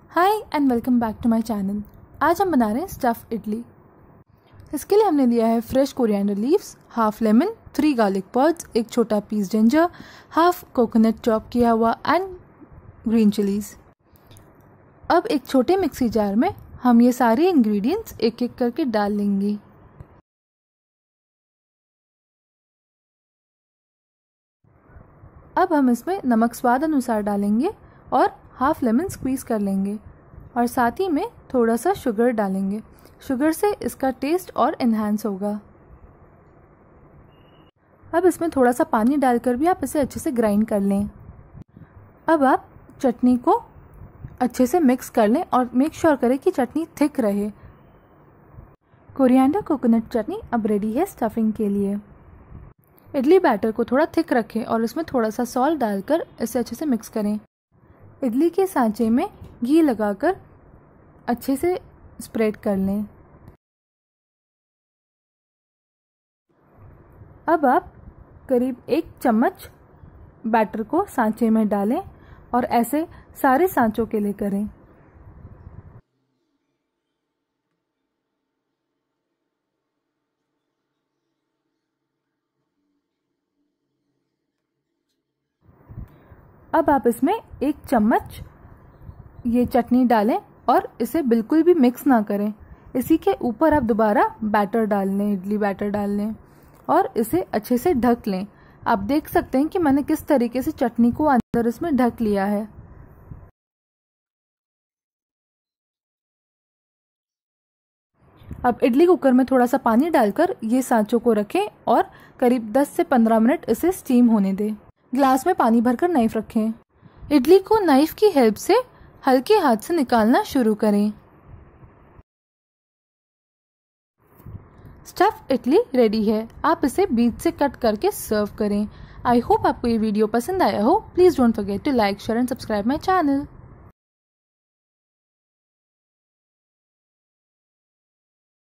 Hi and welcome back to my channel. आज हम बना रहे हैं स्टफ़ इडली। इसके लिए हमने लिया है fresh coriander leaves, half lemon, 3 garlic pods, एक छोटा piece ginger, half coconut chop किया हुआ एंड ग्रीन चिलीज। अब एक छोटे मिक्सी जार में हम ये सारे इंग्रेडिएंट्स एक एक करके डाल लेंगे। अब हम इसमें नमक स्वाद अनुसार डालेंगे और हाफ लेमन स्क्वीज़ कर लेंगे और साथ ही में थोड़ा सा शुगर डालेंगे। शुगर से इसका टेस्ट और इन्हांस होगा। अब इसमें थोड़ा सा पानी डालकर भी आप इसे अच्छे से ग्राइंड कर लें। अब आप चटनी को अच्छे से मिक्स कर लें और मेक श्योर करें कि चटनी थिक रहे। कोरिएंडर कोकोनट चटनी अब रेडी है स्टफिंग के लिए। इडली बैटर को थोड़ा थिक रखें और इसमें थोड़ा सा सॉल्ट डालकर इसे अच्छे से मिक्स करें। इडली के सांचे में घी लगाकर अच्छे से स्प्रेड कर लें। अब आप करीब 1 चम्मच बैटर को सांचे में डालें और ऐसे सारे सांचों के लिए करें। अब आप इसमें 1 चम्मच ये चटनी डालें और इसे बिल्कुल भी मिक्स ना करें। इसी के ऊपर आप दोबारा बैटर डाल लें, इडली बैटर डाल लें और इसे अच्छे से ढक लें। आप देख सकते हैं कि मैंने किस तरीके से चटनी को अंदर इसमें ढक लिया है। अब इडली कुकर में थोड़ा सा पानी डालकर ये सांचों को रखें और करीब 10 से 15 मिनट इसे स्टीम होने दें। ग्लास में पानी भरकर नाइफ रखें। इडली को नाइफ की हेल्प से हल्के हाथ से निकालना शुरू करें। स्टफ़ इडली रेडी है। आप इसे बीच से कट करके सर्व करें। आई होप आपको ये वीडियो पसंद आया हो। Please don't forget to like, share and subscribe my channel.